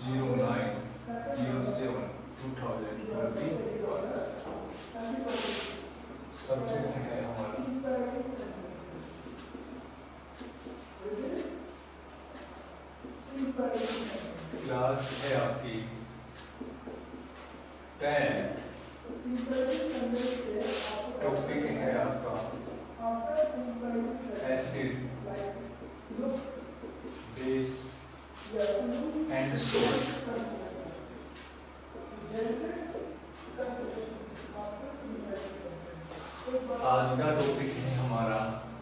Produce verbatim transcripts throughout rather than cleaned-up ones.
Zero nine zero seven two thousand twenty subject है हमारा class है आपकी टेन, टॉपिक है आपका एसिड, बेस एंड सोल्ट। आज का टॉपिक है हमारा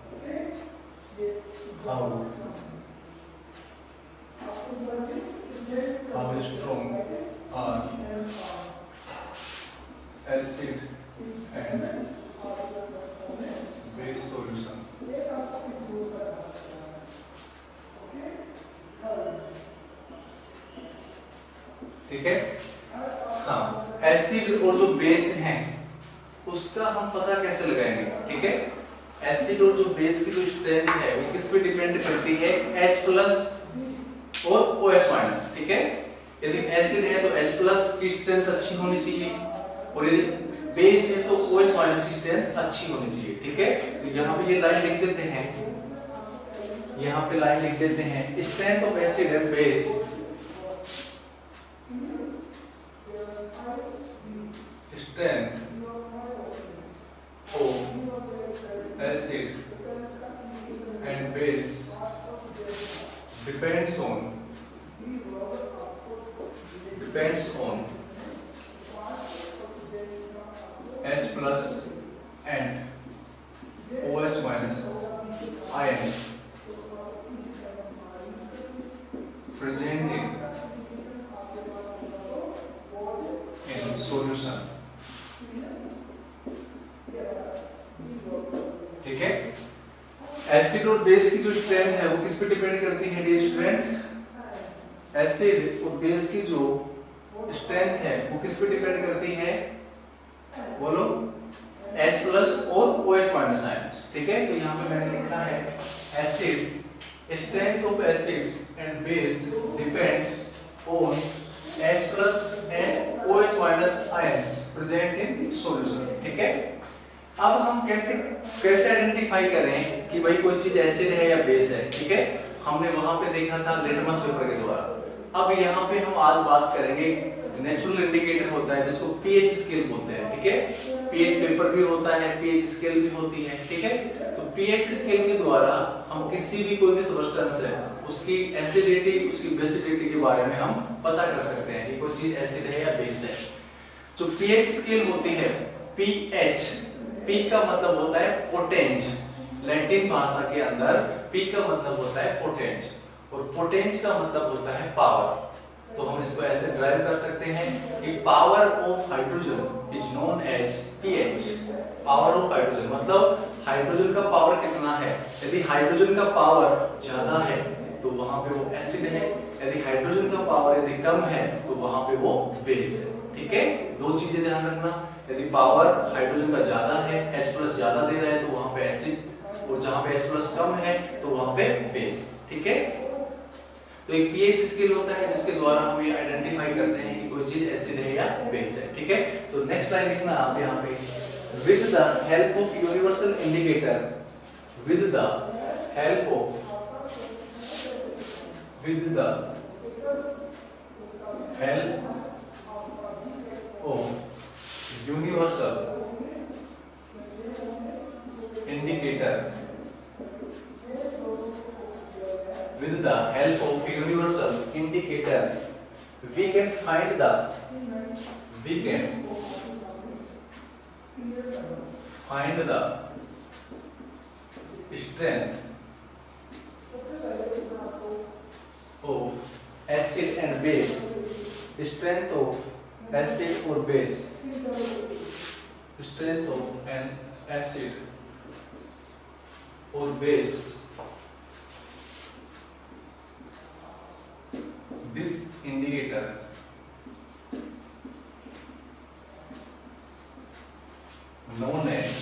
how how strong are acid and base solution. ठीक है, हाँ, एसिड और जो बेस है उसका हम पता कैसे लगाएंगे। ठीक है, एसिड और जो बेस की जो स्ट्रेंथ है वो किस पे डिपेंड करती है, H प्लस और OH माइनस। ठीक है, यदि एसिड है तो H प्लस की स्ट्रेंथ अच्छी होनी चाहिए और यदि बेस है तो OH माइनस की स्ट्रेंथ अच्छी होनी चाहिए। ठीक है, तो यहाँ पे ये लाइन लिख देते हैं, यहाँ पे लाइन लिख देते हैं, strength of acid and base strength of acid and base depends on depends on H plus and OH minus ion present in in solution। ठीक है, एसिड और बेस की जो स्ट्रेंथ है वो किस पे डिपेंड करती है डियर स्टूडेंट, एसिड और बेस की जो स्ट्रेंथ है वो किस पे डिपेंड करती है, बोलो, H प्लस और OH माइनस आयंस। ठीक है, तो यहाँ पे मैंने लिखा है acid strength of acid and base depends on H plus and OH minus ions present in solution. ठीक है, अब हम कैसे कैसे आइडेंटिफाई करें कि भाई कोई चीज एसिड है या बेस है। ठीक है, हमने वहां पे देखा था लिटमस पेपर के द्वारा। अब यहाँ पे हम आज बात करेंगे नेचुरल इंडिकेटर होता है जिसको पीएच स्केल बोलते हैं। ठीक है, पीएच पेपर भी होता है, पीएच स्केल भी होती है। ठीक है, तो पीएच स्केल के द्वारा हम किसी भी कोई भी सब्सटेंस है उसकी एसिडिटी उसकी बेसिडिटी के बारे में हम पता कर सकते हैं कि कोई चीज एसिड है या बेस है। जो पीएच स्केल होती है, पीएच, P का मतलब होता है पोटेंज, लैटिन भाषा के अंदर P का मतलब होता है पोटेंज और पोटेंज का मतलब होता है पावर। तो हम इसको ऐसे ड्राइव कर सकते हैं कि power of hydrogen is known as pH. Power of hydrogen मतलब हाइड्रोजन का पावर कितना है, यदि हाइड्रोजन का पावर ज्यादा है तो वहां पे वो एसिड है, यदि हाइड्रोजन का पावर यदि कम है तो वहां पे वो बेस है। ठीक है, दो चीजें ध्यान रखना, यदि पावर हाइड्रोजन का ज्यादा है, H प्लस ज्यादा दे रहा है तो वहां पे एसिड और जहां पे H प्लस कम है तो वहां पे बेस। ठीक है, तो एक पीएच स्केल होता है जिसके द्वारा हम ये आइडेंटिफाई करते हैं कि कोई चीज एसिड है या बेस है। ठीक है, तो नेक्स्ट लाइन लिखना आप यहाँ पे, with the help of universal indicator, with the help of with the help of universal indicator, with the help of universal indicator we can find the we can find the strength of acid and base, strength of acid or base, strength of an acid or base। This indicator known as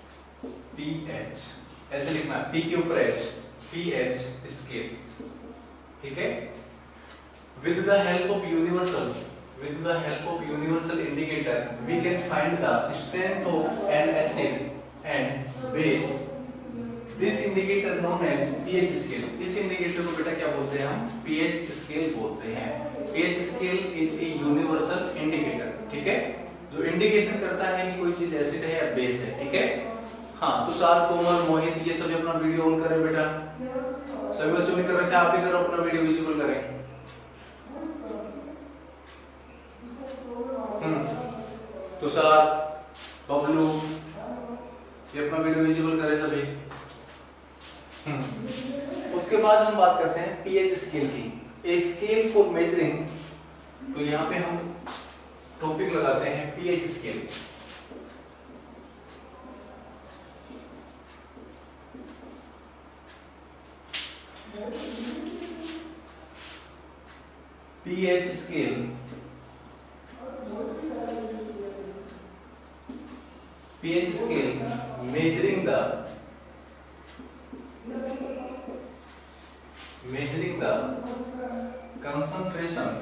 pH, ऐसे लिखना P के ऊपर H, pH scale. ठीक है। With the help of universal with the help of universal indicator we can find the strength of an acid and base. This indicator known as pH scale. इस indicator को बेटा क्या बोलते हैं हम? pH scale बोलते हैं। pH scale is a universal indicator, ठीक है, जो इंडिकेशन करता है कि कोई चीज एसिड है या बेस है, ठीक है। हाँ, तुषार, कोमल, मोहित ये सभी अपना वीडियो ऑन करें बेटा। सभी बच्चों ने कर रखा है, आप भी करो, अपना वीडियो विजिबल करें। तुषार, बबलू, ये अपना वीडियो विजिबल करे सभी। हम्म उसके बाद हम बात करते हैं पीएच स्केल की। ए स्केल फॉर मेजरिंग, तो यहाँ पे हम टॉपिक लगाते हैं pH scale. PH scale pH scale measuring the measuring the concentration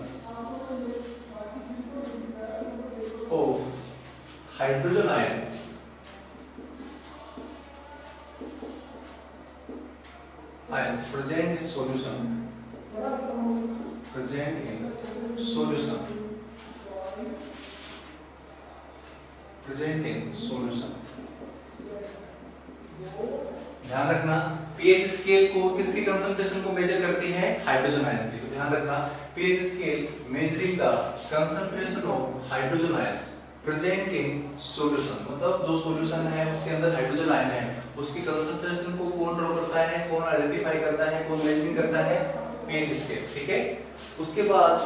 of hydrogen ion ions present in solution present in solution present in solution। ध्यान रखना, pH scale को किसकी कंसंट्रेशन को मेजर करती है? हाइड्रोजन आयन की। तो ध्यान रखना, pH scale measuring the concentration of hydrogen ions present in solution, मतलब जो सॉल्यूशन है उसके अंदर हाइड्रोजन आयन है, उसकी कंसंट्रेशन को कौन ड्रॉ करता है, कौन आइडेंटिफाई करता है, कौन मेजरिंग करता है? पीएच स्केल, ठीक है। उसके बाद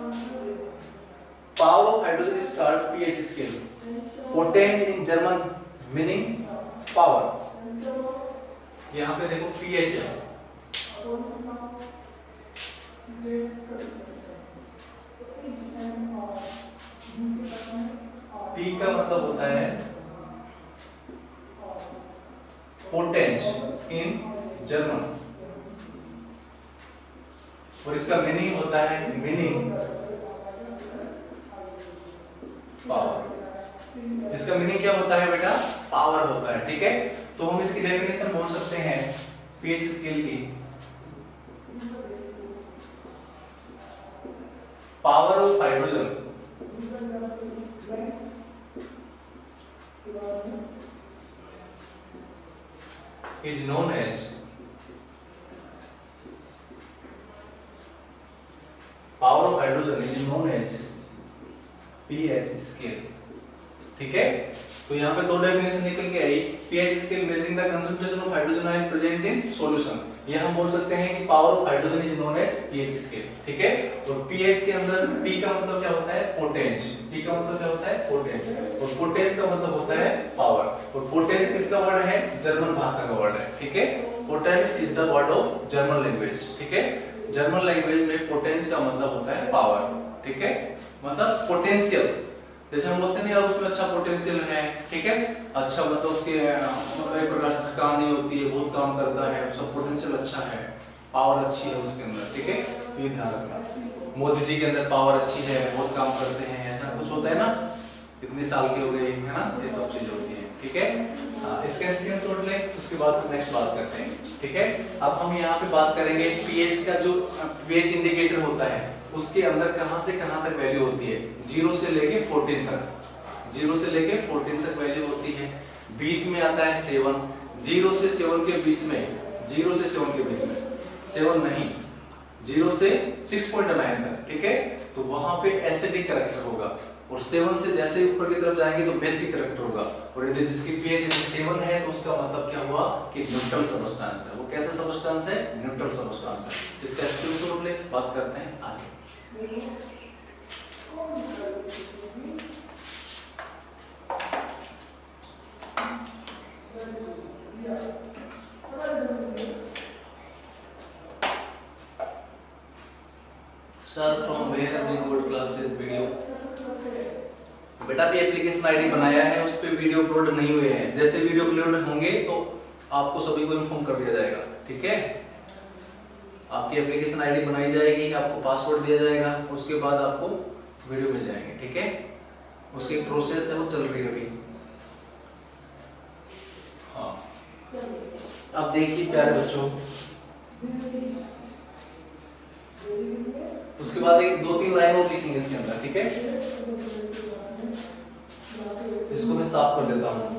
power of hydrogen is called pH scale. Potenz in German meaning power. यहाँ पे देखो पीएच है, पी का मतलब होता है पोटेंस इन जर्मन, और इसका मीनिंग होता है मीनिंग पावर। इसका मीनिंग क्या होता है बेटा? पावर होता है, ठीक है। तो हम इसकी डेफिनेशन बोल सकते हैं पीएच स्केल की। Power of hydrogen is known as power of hydrogen is known as pH scale, ठीक है। तो यहाँ पे दो डेफिनेशन निकल के आई। PH scale measuring the concentration of hydrogen ion present in solution, ये हम बोल सकते हैं कि power of hydrogen is known as pH scale, ठीक है। और पीएच के अंदर पी का मतलब क्या होता है? पोटेंस। पी का मतलब क्या होता है? पोटेंस। और पोटेंस का मतलब होता है पावर। और पोटेंस किसका वर्ड है? जर्मन भाषा का वर्ड है, ठीक है। Potenz is the word of German language, ठीक है। जर्मन लैंग्वेज में पोटेंस का मतलब होता है पावर, ठीक है, मतलब पोटेंशियल। जैसे हम बोलते हैं यार उसमें अच्छा पोटेंशियल है, ठीक है, अच्छा मतलब उसके मतलब एक प्रकार से थकान नहीं होती है, बहुत काम करता है, उसका पोटेंशियल अच्छा है, पावर अच्छी है उसके अंदर, ठीक है। तो ये ध्यान रखना। मोदी जी के अंदर पावर अच्छी है, बहुत काम करते हैं, ऐसा कुछ होता है ना, कितने साल के हो गए, है ना, ये सब चीज होती है, ठीक है। हाँ, इसका स्क्रीनशॉट लें, उसके बाद हम नेक्स्ट बात करते हैं, ठीक है। अब हम यहाँ पे बात करेंगे पीएच का, जो पीएच इंडिकेटर होता है उसके अंदर कहां से कहां तक वैल्यू होती है? जीरो से लेके फोर्टीन तक, जीरो से लेके फोर्टीन तक वैल्यू होती है। बीच में आता है सेवन, जीरो से सेवन के बीच में, जीरो से सेवन के बीच में, सेवन नहीं, जीरो से सिक्स पॉइंट नाइन तक, ठीक है। तो वहां पे एसिडिक कैरेक्टर होगा, और सेवन से जैसे ऊपर की तरफ जाएंगे तो बेसिक कैरेक्टर होगा। और यदि जिसकी पीएच यदि सेवन है तो उसका मतलब क्या हुआ कि न्यूट्रल सब्सटेंस है। वो कैसा सब्सटेंस है? न्यूट्रल सब्सटेंस है। इसका स्क्रीनशॉट ले, बात करते हैं आगे। Sir from where we got classes video. बेटा भी एप्लीकेशन आईडी बनाया है, उस पे वीडियो अपलोड नहीं हुए हैं। जैसे वीडियो अपलोड होंगे तो आपको सभी को इन्फॉर्म कर दिया जाएगा, ठीक है। आपकी एप्लीकेशन आईडी बनाई जाएगी, आपको पासवर्ड दिया जाएगा, उसके बाद आपको वीडियो मिल जाएंगे, ठीक है। उसकी प्रोसेस है वो चल रही है अभी। हाँ, अब देखिए प्यारे बच्चों, उसके बाद एक दो तीन लाइन और लिखेंगे इसके अंदर, ठीक है। इसको मैं साफ कर देता हूं।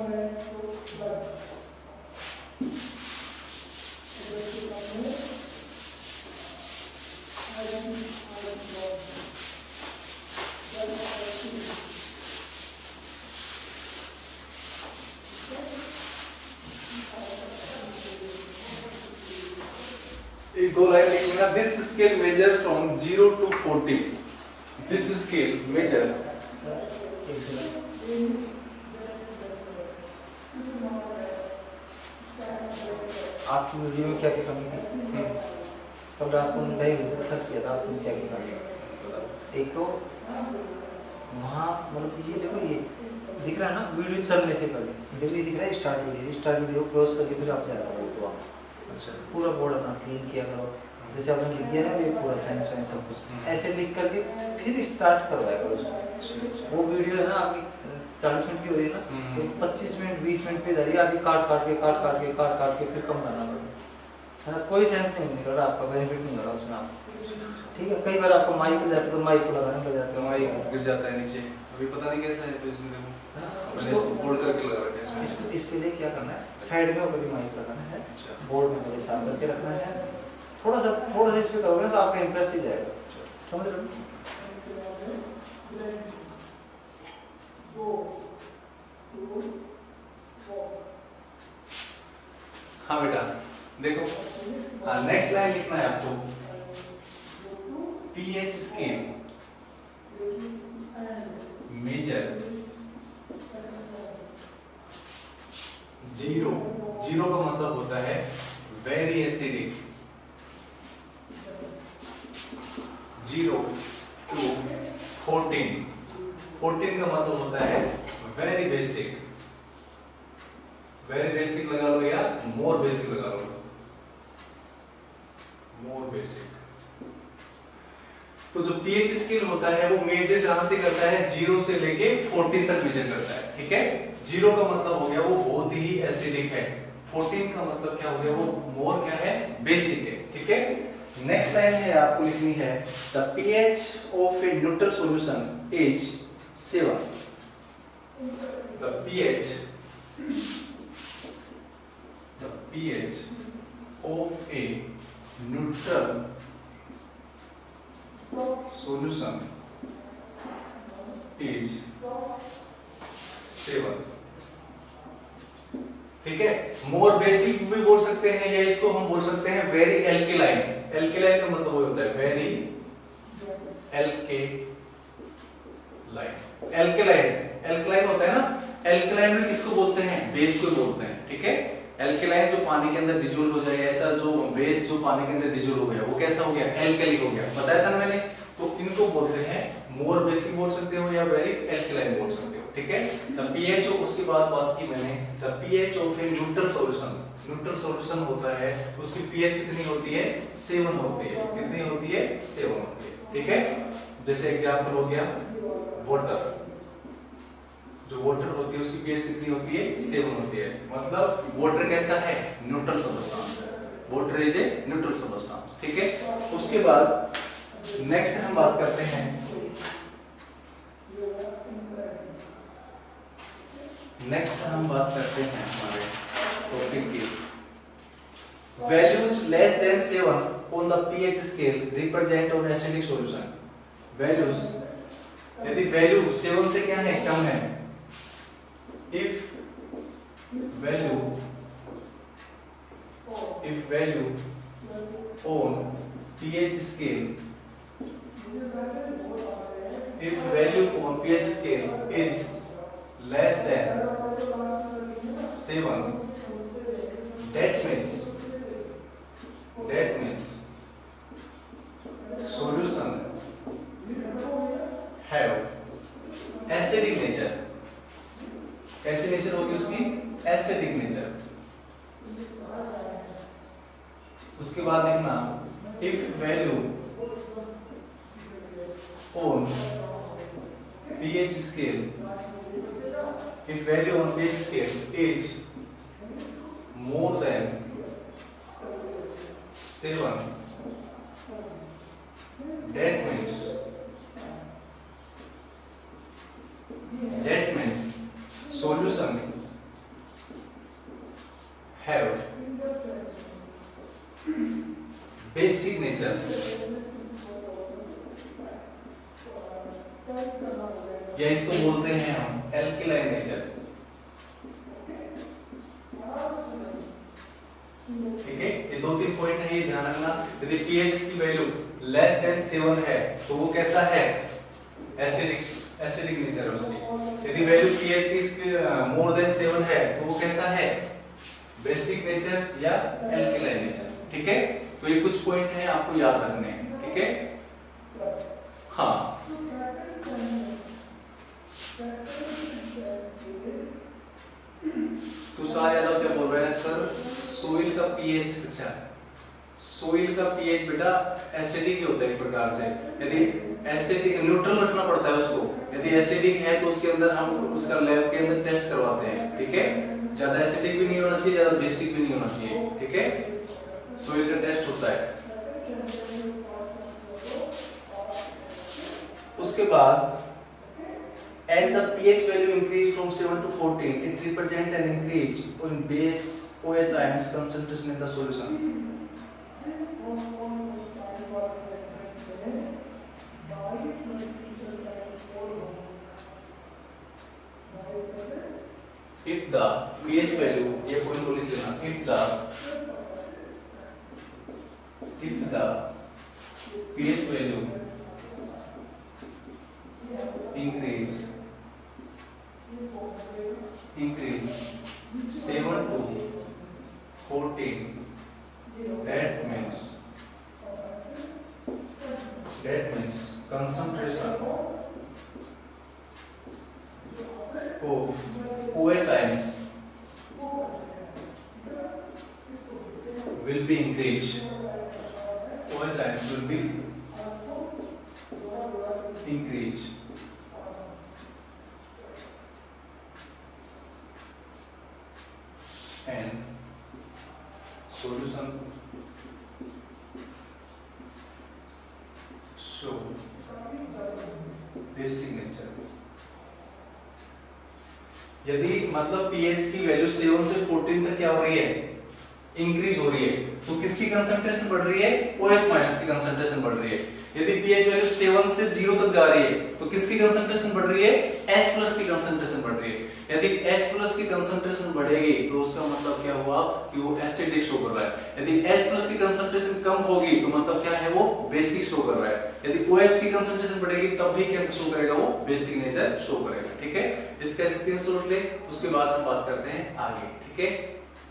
एक दो लाइन लिखना। This scale measure from zero to forty. This scale measure आपकी वीडियो में क्या क्या कमी थी? कब रात को नहीं सर्च किया था आपने क्या क्या कमी? एक तो वहाँ मतलब ये देखो, ये दिख रहा है ना वीडियो चलने से पहले, देखो ये दिख रहा है start video, start video cross करके फिर आप जाएगा तो आप अच्छा पूरा बॉर्डर ना क्लीन किया करो, जैसे आपने लिख दिया ना ये पूरा साइंस वाइंस सब कुछ ऐसे लिख करके फिर स्टार्ट करवाया करो उसको। वो वीडियो है ना आपकी चालीस मिनट की हो रही है ना, तो पच्चीस मिनट बीस मिनट पे जा रही है, आधी काट काट के काट काट के काट काट के फिर कम करना पड़ेगा, है ना। कोई सेंस नहीं निकल रहा, आपका बेनिफिट नहीं हो रहा उसमें आप, ठीक है। कई बार आपको माइक पे जाते तो माइक को लगाने लग जाते हो, माइक गिर जाता है नीचे, अभी पता नहीं कैसा है, तो इसमें देखो मैंने इसको फोल्ड करके लगा रखा है इसमें। इसको इसके लिए क्या करना है, साइड में होकर माइक लगाना है, बोर्ड में पहले साफ करके रखना है, थोड़ा सा थोड़ा सा इस पे करोगे तो आपका इंप्रेस ही जाएगा, समझ रहे हो। हाँ बेटा देखो, हाँ नेक्स्ट लाइन लिखना है आपको। PH scale measure zero, zero का मतलब होता है very acidic, zero to fourteen, fourteen का मतलब होता है वेरी बेसिक, वेरी बेसिक लगा लो या मोर बेसिक लगा लो, मोर बेसिक। तो जो पीएच स्केल होता है वो मेजर कहां से करता है, जीरो से लेके फोर्टीन तक मेजर करता है, ठीक है। जीरो का मतलब हो गया वो बहुत ही एसिडिक है, फोर्टीन का मतलब क्या हो गया वो मोर क्या है, बेसिक है, ठीक है। नेक्स्ट लाइन है आपको लिखनी है, the pH of a neutral solution is seven, the pH the pH of a neutral solution is seven, ठीक है। मोर बेसिक भी बोल सकते हैं या इसको हम बोल सकते हैं वेरी एल्केलाइन। एल्केलाइन का मतलब वो होता है वेरी एल्केलाइन, एल्केलाइन एल्केलाइन होता है ना। एल्केलाइन में किसको बोलते हैं, बेस को बोलते हैं, ठीक है। एल्केलाइन जो पानी के अंदर डिजोल्व हो जाएगा, ऐसा जो बेस जो पानी के अंदर डिजोल्व हो गया वो कैसा हो गया, एल्केलिक हो गया, बताया था ना मैंने। तो इनको बोलते हैं मोर बेसिक बोल सकते हो या वेरी एल्केलाइन बोल सकते हो, ठीक है। द पीएच, उसके बाद बात की मैंने, the pH of a neutral solution, neutral solution होता है उसकी पीएच कितनी होती है, सेवन होती है, कितनी होती है, सेवन होती है, ठीक है। जैसे एग्जांपल हो गया वाटर, जो वाटर होती है उसकी पीएच कितनी होती है, सेवन होती है, मतलब वाटर कैसा है, न्यूट्रल सब्सटेंस है, water is a neutral substance, ठीक है। उसके बाद नेक्स्ट हम बात करते हैं, नेक्स्ट हम बात करते हैं हमारे टॉपिक की, values less than seven on the pH scale represent on acidic solution. Values, यदि वैल्यू सेवन से क्या है, कम है, if value if value on pH scale if value on pH scale is less than seven, that means that means solution have acidic nature, कैसी nature होगी उसकी, acidic nature. उसके बाद देखना if value on pH scale, if value on pH scale is more than seven, that means that means solution have basic nature, या इसको बोलते हैं हम एल्किलाइन नेचर। ठीक है, ये दो तीन पॉइंट है, ये ध्यान रखना। यदि पीएच की वैल्यू लेस देन सेवन है तो वो कैसा है, एसिडिक एसिडिक नेचर है उसकी। यदि वैल्यू पीएच की मोर देन सेवन है तो वो कैसा है, बेसिक नेचर या एल्किलाइन नेचर। ठीक है, तो ये कुछ पॉइंट है आपको याद रखने हैं। ठीक है, हाँ तुषार यादव क्या बोल रहे हैं सर, सोइल का पीएच, अच्छा सोइल का पीएच बेटा एसिडिक ही होता है एक प्रकार से। यदि एसिडिक न्यूट्रल रखना पड़ता है उसको, यदि एसिडिक है तो उसके अंदर हम उसका लैब के अंदर टेस्ट करवाते हैं। ठीक है, ज्यादा एसिडिक भी नहीं होना चाहिए, ज्यादा बेसिक भी नहीं होना चाहिए। ठीक है, सोइल का टेस्ट होता है। उसके बाद as the pH value increase from seven to fourteen, it represent an increase in base OH ions concentration in the solution. If the pH value, ये point को लिख लेना, if the if the pH value increase increase seven to fourteen, that means that means concentration of OH ions will be increased. OH ions will be increased. And solution show basic nature. यदि मतलब pH की value seven से fourteen तक क्या हो रही है, increase हो रही है, तो किसकी कंसंट्रेशन बढ़ रही है, OH माइनस की कंसंट्रेशन बढ़ रही है। यदि पीएच वैल्यू सेवन से जीरो तक जा रही है तो किसकी कंसंट्रेशन बढ़ रही है, H प्लस की कंसंट्रेशन बढ़ रही है। यदि H प्लस की कंसंट्रेशन बढ़ेगी तो उसका मतलब क्या हुआ कि वो एसिडिक शो कर रहा है। यदि H प्लस की कंसंट्रेशन कम होगी तो मतलब क्या है, वो बेसिक शो कर रहा है। यदि OH की कंसंट्रेशन बढ़ेगी तब भी क्या शो करेगा, वो बेसिक नेचर शो करेगा। ठीक है, इसका स्क्रीनशॉट ले, उसके बाद हम बात करते हैं आगे। ठीक है,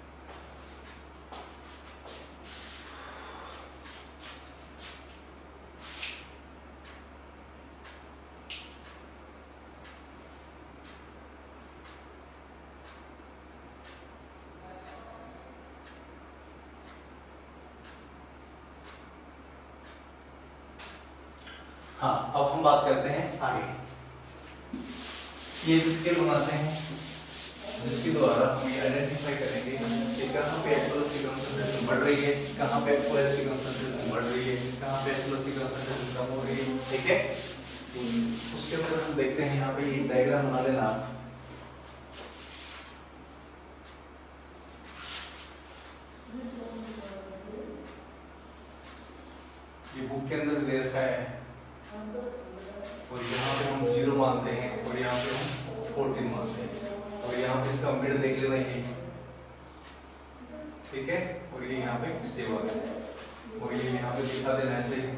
हाँ अब हम बात करते हैं आगे। ये स्केल बनाते हैं जिसके द्वारा हम ये आइडेंटिफाई करेंगे कि कहाँ पे H प्लस की कंसंट्रेशन बढ़ रही है, कहाँ पे OH की कंसंट्रेशन बढ़ रही है, कहाँ पे H प्लस की कंसंट्रेशन कम हो रही है। ठीक है, उसके बाद हम देखते हैं, यहाँ पे ये डायग्राम बना लेना आप। ये बुक के अंदर दे रखा है और यहाँ पे हम जीरो मानते हैं और यहाँ पे हम फोर्टीन मानते हैं और यहाँ पे इसका मिड देख लेना ये। ठीक है, और ये यहाँ पे सेवन है और ये यहाँ पे दिखा देना ऐसे ही।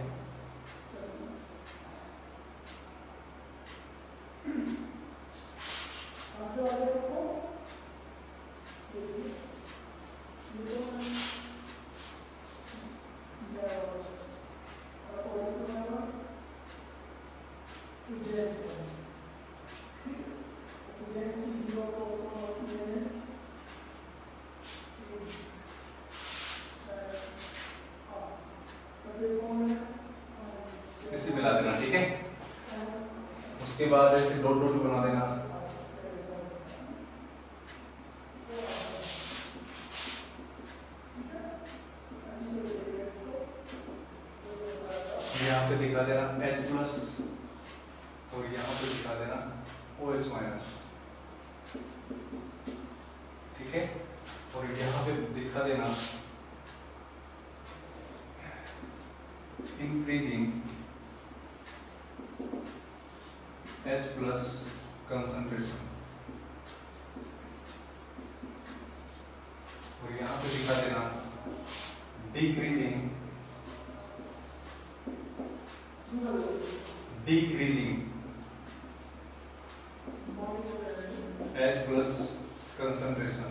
उसके बाद ऐसे डॉट डॉट बना देना। यहाँ पे दिखा देना H प्लस और यहाँ पे दिखा देना OH माइनस, ठीक है। और यहाँ पे दिखा देना इंक्रीजिंग H प्लस कंसंट्रेशन, और यहाँ पे दिखा देना decreasing decreasing H plus concentration,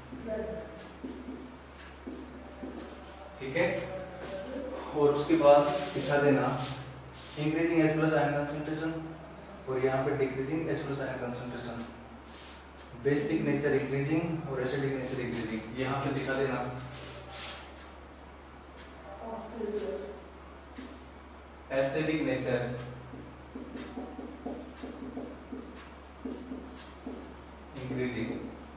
ठीक है। और उसके बाद दिखा देना increasing H plus ion concentration और यहाँ पे decreasing H plus ion concentration, basic nature increasing और एसिडिक नेचर इंक्रीजिंग। यहाँ पे दिखा देना एसिडिक नेचर इंक्रीजिंग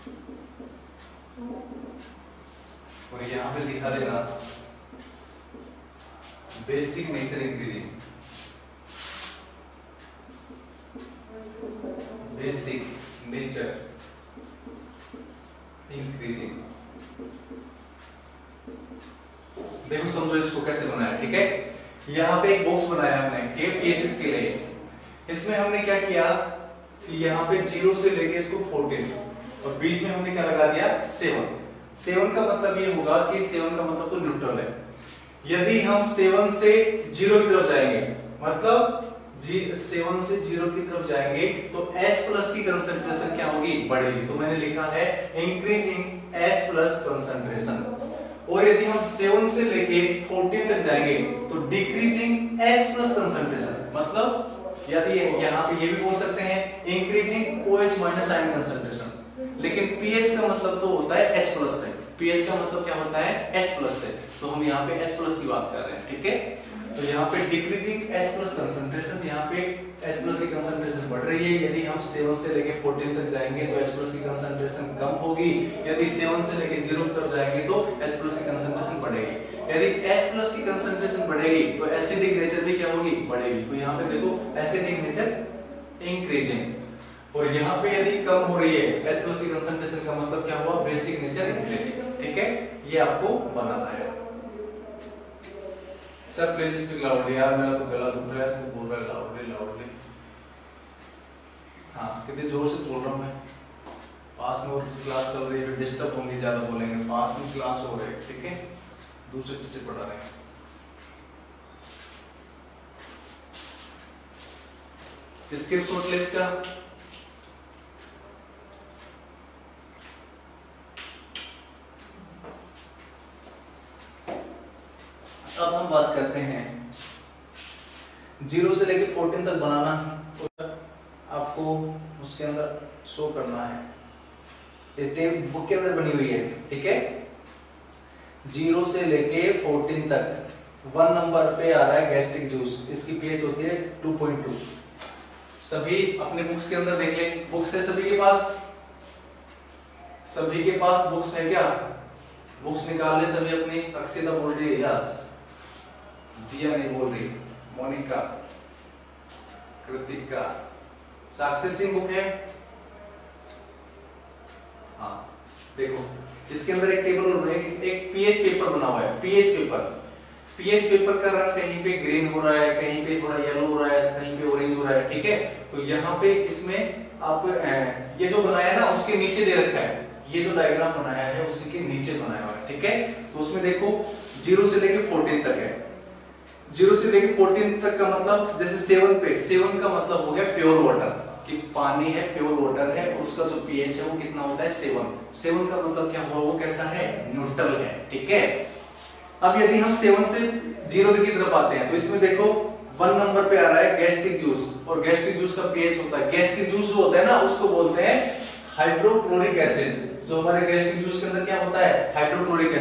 और यहाँ पे दिखा देना basic nature increasing, basic nature increasing. देखो समझो इसको कैसे बनाया, ठीक है। यहाँ पे एक बॉक्स बनाया हमने के पीएचएस के लिए। इसमें हमने क्या किया कि यहाँ पे जीरो से लेके इसको फोर्टीन और बीच में हमने क्या लगा दिया सेवन। सेवन का मतलब ये होगा कि सेवन का मतलब तो न्यूट्रल है। यदि हम सेवन से जीरो की तरफ जाएंगे, मतलब जी सेवन से जीरो की तरफ जाएंगे तो H प्लस की कंसंट्रेशन क्या होगी, बढ़ेगी। तो मैंने लिखा है इंक्रीजिंग H प्लस कंसंट्रेशन। और यदि हम सेवन से लेके फोर्टीन तक जाएंगे तो डिक्रीजिंग H प्लस कंसंट्रेशन, मतलब यदि यहाँ पे ये भी बोल सकते हैं increasing OH minus ion concentration. लेकिन pH का मतलब तो होता है H प्लस से, pH का मतलब क्या होता है H प्लस से। तो हम यहाँ पे H प्लस की बात कर रहे हैं, ठीक है। तो यहाँ पे डिक्रीजिंग H प्लस कंसंट्रेशन, यहाँ पे H प्लस की कंसंट्रेशन बढ़ रही है। यदि हम सेवन से लेके फोर्टीन तक जाएंगे तो H प्लस की कंसंट्रेशन कम होगी। यदि सेवन से लेके जीरो तक जाएंगे तो H प्लस की कंसंट्रेशन बढ़ेगी। यदि H प्लस की कंसंट्रेशन बढ़ेगी तो एसिडिक नेचर भी क्या होगी, बढ़ेगी। तो यहाँ पे देखो एसिडिक नेचर इंक्रीजिंग, और यहाँ पे यदि कम हो रही है H प्लस की कंसंट्रेशन का मतलब क्या हुआ, बेसिक नेचर इंक्रीजिंग, ठीक है। ये आपको बनाना है। सर प्लीज स्पीक लाउडली, यार मेरा तो गला दुख रहा है, तो बोल रहा है लाउडली लाउडली। हाँ कितने जोर से बोल रहा हूँ मैं, पास में और क्लास चल रही है, डिस्टर्ब होंगे, ज्यादा बोलेंगे। पास में क्लास हो रही है, ठीक है, दूसरे टीचर पढ़ा रहे हैं। इसके शॉर्ट लिस्ट का अब हम बात करते हैं जीरो से लेके फोर्टीन तक बनाना, और आपको उसके अंदर शो करना है। ये टेप बुक के अंदर बनी हुई है, ठीक है। जीरो से लेके फोर्टीन तक वन नंबर पे आ रहा है गैस्ट्रिक जूस, इसकी पीएच होती है टू पॉइंट टू। सभी अपने बुक्स के अंदर देख ले, बुक्स है सभी के पास, सभी के पास बुक्स है क्या, बुक्स निकाल ले सभी अपनी। अक्षिता बोल रही है यस, जिया नहीं बोल रही, मोनिका, कृतिका, साक्षी सिंह बुक है। हाँ देखो इसके अंदर एक टेबल और एक, एक पीएच पेपर बना हुआ है। पीएच पेपर, पीएच पेपर का रंग कहीं पे ग्रीन हो रहा है, कहीं पे थोड़ा येलो हो रहा है, कहीं पे ऑरेंज हो रहा है, ठीक है। तो यहाँ पे इसमें आप ये जो बनाया ना उसके नीचे दे रखा है, ये जो डायग्राम बनाया है उसी के नीचे बनाया हुआ है, ठीक है। तो उसमें देखो जीरो से लेके फोर्टीन तक है। जीरो से लेके फोर्टीन तक का मतलब जैसे सेवन पे, सेवन का मतलब हो गया प्योर वाटर, कि पानी है, प्योर वाटर है, और उसका जो पीएच है वो कितना होता है सेवन। सेवन का मतलब क्या हुआ, वो कैसा है, न्यूट्रल है, ठीक है। अब यदि हम सेवन से जीरो की तरफ आते हैं तो इसमें देखो वन नंबर पे आ रहा है गैस्ट्रिक जूस, और गैस्ट्रिक जूस का पीएच होता है, गैस्ट्रिक जूस जो होता है ना उसको बोलते हैं हाइड्रोक्लोरिक एसिड। जो हमारे गैस्ट्रिक जूस के अंदर क्या होता है, हाइड्रोक्लोरिक एसिड।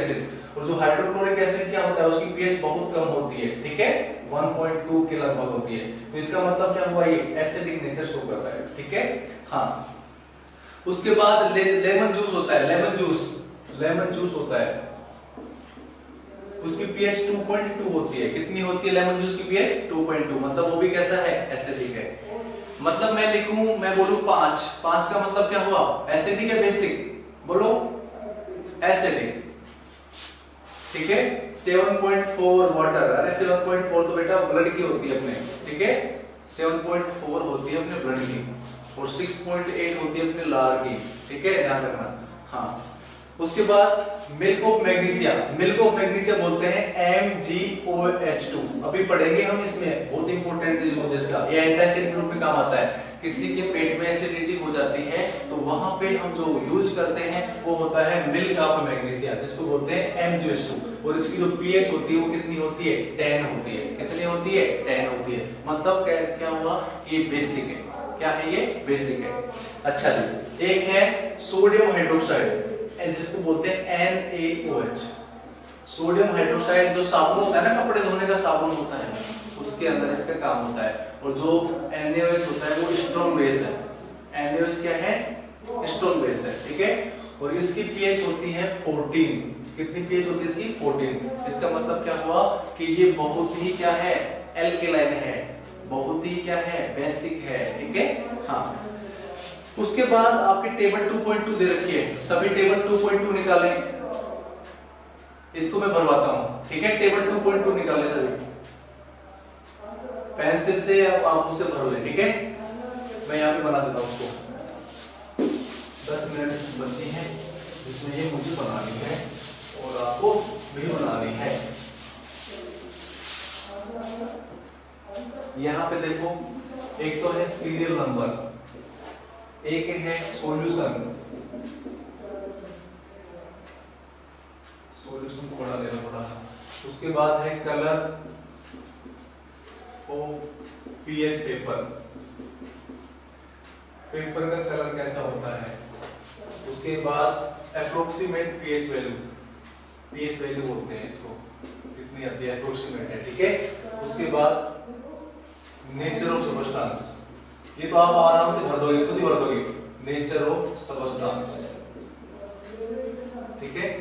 और जो हाइड्रोक्लोरिक एसिड क्या होता है, उसकी पीएच बहुत कम होती है, ठीक है, वन पॉइंट टू के लगभग होती है। तो इसका मतलब क्या हुआ, ये एसिडिक नेचर शो करता है, ठीक है। हाँ, उसके बाद ले, लेमन जूस होता है, लेमन जूस लेमन जूस होता है, उसकी पीएच टू पॉइंट टू होती है। कितनी होती है लेमन जूस की पीएच? Two point two. मतलब वो भी कैसा है, एसिडिक है। मतलब मैं लिखूं, मैं बोलूं पांच, पांच का मतलब क्या हुआ, एसिडिक है बेसिक, बोलो एसिडिक, ठीक है। सेवन पॉइंट फोर वाटर, अरे सेवन पॉइंट फोर तो बेटा ब्लड की होती है अपने, ठीक है, सेवन पॉइंट फोर होती है अपने ब्लड की, और सिक्स पॉइंट एट होती है अपने लार की, ठीक है, ध्यान रखना। हाँ, उसके बाद milk of magnesia, milk of magnesia बोलते हैं M G O H two. अभी पढ़ेंगे हम इसमें, बहुत इंपॉर्टेंट यूज इसका, ये एंटासिड के रूप में काम आता है। किसी के पेट में एसिडिटी हो जाती है तो वहां पे हम जो यूज करते हैं वो होता है मिल्क ऑफ मैग्नीशिया, जिसको बोलते हैं M G O H two. और इसकी जो पीएच होती है वो कितनी होती है, टेन होती है। कितनी होती है, टेन होती है। मतलब क्या, क्या हुआ, ये बेसिक है। क्या है ये, बेसिक है। अच्छा जी, एक है सोडियम हाइड्रोक्साइड, जिसको बोलते हैं N A O H. Sodium hydroxide जो साबुन होता है ना, कपड़े धोने का साबुन होता है, उसके अंदर इसका काम होता है। और जो एन ए ओ एच होता है वो स्ट्रॉन्ग बेस है। एन ए ओ एच क्या है, स्ट्रॉन्ग बेस है, ठीक है। और इसकी पीएच होती है फोर्टीन। कितनी पीएच होती है इसकी, फोर्टीन। इसका मतलब क्या हुआ कि ये बहुत ही क्या है, एल्केलाइन है, बहुत ही क्या है, बेसिक है, ठीक है। हाँ, उसके बाद आपके टेबल टू पॉइंट टू दे रखी है, सभी टेबल टू पॉइंट टू निकालें। इसको मैं भरवाता हूं, ठीक है, टेबल टू पॉइंट टू निकाले सभी पेंसिल से, आप उसे भर ले, ठीक है। मैं यहाँ पे बना देता हूं उसको। दस मिनट बची हैं जिसमें ये मुझे बनानी है और आपको भी बनानी है। यहाँ पे देखो, एक तो है सीरियल नंबर, एक है सॉल्यूशन। सॉल्यूशन थोड़ा लेना पड़ा। उसके बाद है कलर और पीएच पेपर, पेपर का कलर कैसा होता है। उसके बाद approximate pH value, pH value बोलते हैं इसको, कितनी आती है, अप्रोक्सीमेट है, ठीक है। उसके बाद नेचर ऑफ सब्सटेंस, ये तो आप आराम से भर दोगे, खुद ही भर दोगे, नेचर ऑफ सब्सटेंस, ठीक है।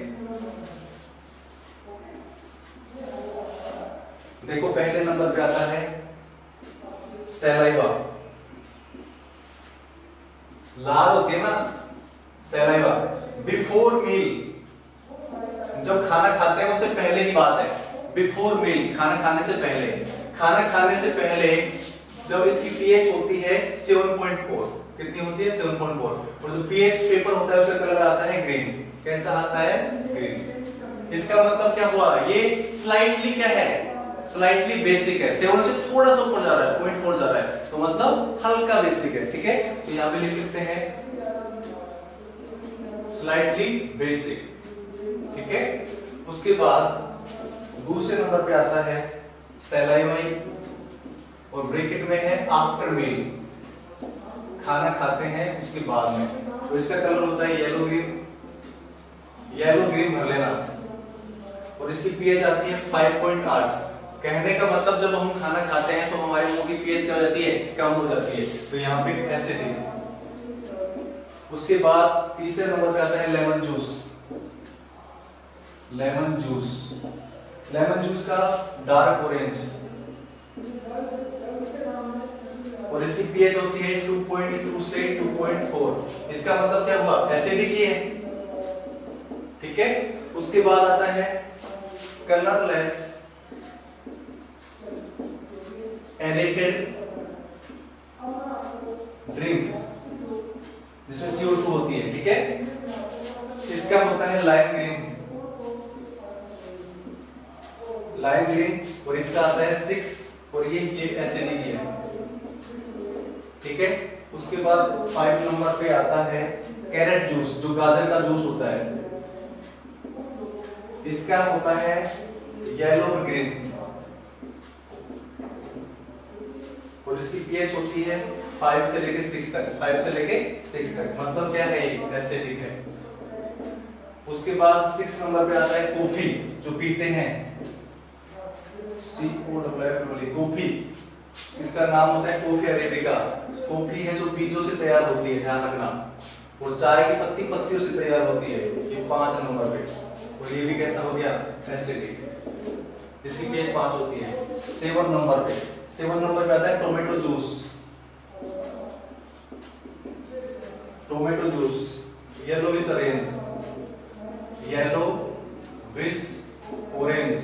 देखो पहले नंबर पे आता है सैलाइवा, लार होती है ना सैलाइवा। बिफोर मील, जब खाना खाते हैं उससे पहले की बात है, बिफोर मील, खाना खाने से पहले, खाना खाने से पहले जब इसकी पीएच होती है सेवन पॉइंट फोर, कितनी होती है, सेवन पॉइंट फोर। और जो पीएच पेपर होता है उसका कलर आता है ग्रीन। कैसा आता है, ग्रीन। इसका मतलब क्या हुआ, ये स्लाइटली क्या है, स्लाइटली बेसिक है, सेवन से थोड़ा सा ऊपर जा रहा है, पॉइंट फोर जा रहा है, तो मतलब हल्का बेसिक है, ठीक है। तो यहाँ पे लिख सकते हैं स्लाइटली बेसिक, ठीक है। उसके बाद दूसरे नंबर पे आता है सैलाइवाई, और ब्रैकेट में है आफ्टर मील, खाना खाते हैं उसके बाद में। तो इसका कलर होता है येलो ग्रीन, येलो ग्रीन भर लेना। और इसकी पीएच आती है फाइव पॉइंट एट। कहने का मतलब जब हम खाना खाते हैं तो हमारे मुंह की पीएच क्या हो जाती है, कम हो जाती है, तो यहाँ पे एसिडिक। उसके बाद तीसरे नंबर पे आता है lemon juice, lemon juice, lemon juice का डार्क ऑरेंज, और इसकी पीएच होती है टू पॉइंट टू से टू पॉइंट फोर। इसका मतलब क्या हुआ, एसिडिक ही है, ठीक है। उसके बाद आता है कलरलेस एरेटेड ड्रिंक, जिसमें सी ओ टू होती है, ठीक है। इसका होता है लाइम ग्रीन, लाइम ग्रीन, और इसका आता है सिक्स, और ये ये एसिडिक है, ठीक है। उसके बाद फाइव नंबर पे आता है कैरेट जूस, जो गाजर का जूस होता है, इसका होता है येलो ग्रीन, और इसकी पीएच होती है फाइव से लेके सिक्स तक, फाइव से लेके सिक्स तक। मतलब क्या है, ये एसिडिक है, उसके बाद सिक्स नंबर पे आता है कॉफी, जो पीते हैं, C O double F coffee, इसका नाम होता है कॉफी अरेबिका। कॉफी है जो बीजों से तैयार होती है, ध्यान रखना। और चाय की पत्ती पत्तियों से तैयार होती है, ये पांच नंबर पे। और ये भी कैसा हो गया, एसिडिक, इसकी पीएच पांच होती है। सेवन नंबर पे सेवन नंबर पे आता है tomato juice. Tomato juice, yellowish orange, yellowish orange,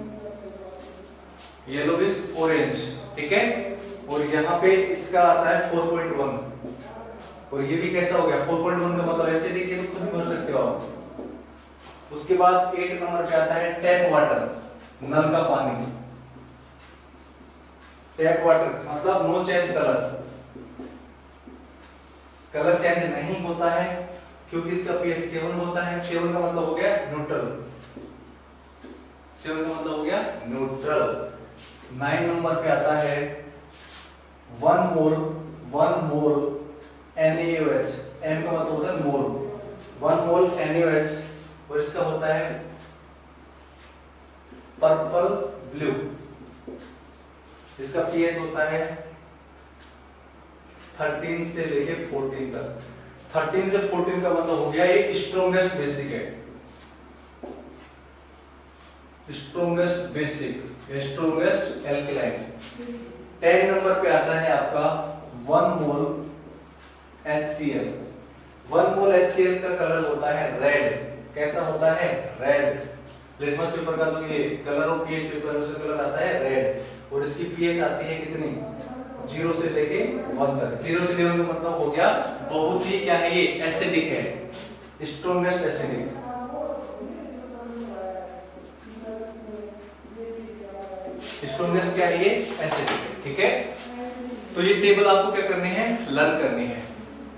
yellowish orange, ठीक है। और यहाँ पे इसका आता है फोर पॉइंट वन, और ये भी कैसा हो गया, फोर पॉइंट वन का मतलब ऐसे देखिए तो खुद भर सकते हो आप। उसके बाद एट नंबर पे आता है टैप वाटर, नल का पानी। टैप वाटर मतलब no change colour, colour change नहीं होता है क्योंकि इसका पीएच सेवन होता है। सेवन का मतलब हो गया न्यूट्रल, सेवन का मतलब हो गया न्यूट्रल। नाइन नंबर पे आता है one mole, one mole N A O H, N का मतलब होता है mole, one mole N A O H, और इसका होता है पर्पल ब्लू। इसका पीएच होता है थर्टीन से लेके फोर्टीन तक। थर्टीन से फोर्टीन का मतलब हो गया ये स्ट्रॉन्गेस्ट बेसिक है, strongest basic, strongest alkaline. Ten number पे आता है आपका one mole H C L. One mole H C L का कलर होता है रेड। कैसा होता है, रेड। लिटमस पेपर का जो ये कलर और पीएच पेपर उसका कलर आता है रेड, और इसकी पीएच आती है कितनी, जीरो से लेके वन तक। जीरो से लेवन का मतलब हो गया बहुत ही क्या है, ये एसिडिक है, स्ट्रॉन्गेस्ट एसिडिक। स्ट्रॉन्गेस्ट क्या है, ये एसिडिक है, ठीक है। तो ये टेबल आपको क्या करनी है, लर्न करनी है।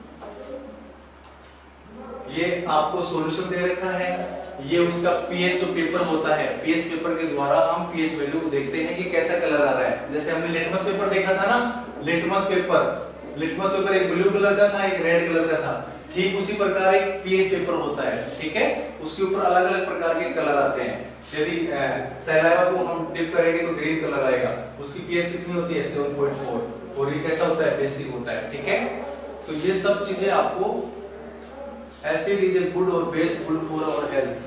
ये आपको सॉल्यूशन दे रखा है, ये उसका पीएच जो पेपर होता है, पीएच पेपर के द्वारा हम पीएच वैल्यू को देखते हैं कि कैसा कलर आ रहा है। जैसे हमने लिटमस पेपर देखा था ना, लिटमस पेपर लिटमस पेपर एक ब्लू कलर का था, एक रेड कलर का था। ठीक उसी प्रकार एक पीएच पेपर होता है, ठीक है। उसके ऊपर अलग अलग प्रकार के कलर आते हैं। यदि सैलाइवा को हम डिप करेंगे तो ग्रीन कलर आएगा, उसकी पीएच कितनी होती है, सेवन पॉइंट फोर, और ये कैसा होता है, बेसिक होता है, ठीक है। तो ये सब चीजें आपको, एसिड इज ए गुड और base good for our health.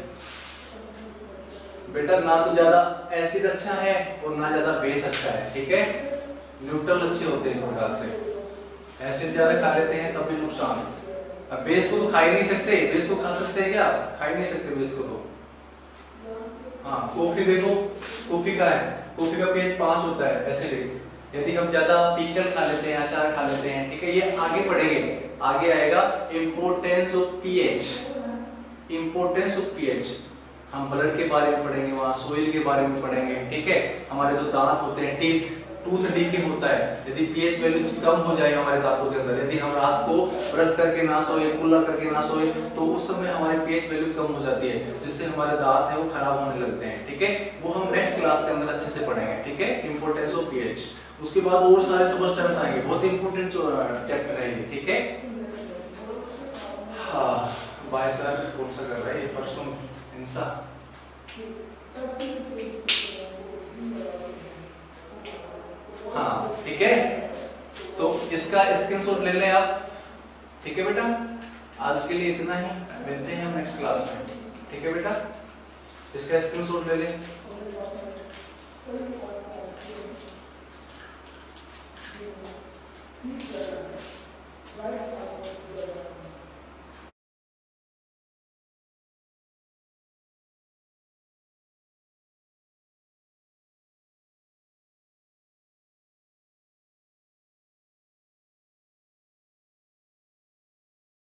बेटा ना तो ज्यादा एसिड अच्छा है और ना ज्यादा बेस अच्छा है, ठीक है। न्यूट्रल अच्छे होते हैं प्रकार से। एसिड ज्यादा खा लेते हैं तब भी नुकसान। अब बेस को तो खा ही नहीं सकते, बेस को खा सकते हैं क्या, खा ही नहीं सकते बेस को तो। हाँ, कॉफी देखो, कॉफी का है, कॉफी का पीएच पांच होता है एसिडिक। यदि हम ज्यादा पिकल खा लेते हैं, अचार खा लेते हैं, ठीक है, ये आगे पढ़ेंगे, आगे आएगा importance of pH, importance of pH. हम ब्लड के बारे में पढ़ेंगे, वहां सोइल के बारे में पढ़ेंगे, ठीक है। हमारे जो दांत होते हैं, टीथ, टूथ डीके होता है। यदि पीएच वैल्यू कम हो जाए हमारे दांतों के अंदर, यदि हम रात को ब्रश करके ना सोए, कुल्ला करके ना सोए, तो उस समय हमारी पीएच वैल्यू कम हो जाती है, जिससे हमारे दांत है वो खराब होने लगते हैं, ठीक है। वो हम नेक्स्ट क्लास के अंदर अच्छे से पढ़ेंगे, ठीक है, इंपोर्टेंस ऑफ पीएच। उसके बाद और सारे सबस्टेंस आएंगे, बहुत इंपोर्टेंट चैप्टर है ये, ठीक है। हाँ बाय सर, कौन सा कर रहा है ये, परसों इंसा। हाँ ठीक है, तो इसका स्क्रीनशॉट ले लें आप, ठीक है बेटा। आज के लिए इतना ही, मिलते हैं हम नेक्स्ट क्लास में, ठीक है बेटा। इसका स्क्रीनशॉट ले लें। Right.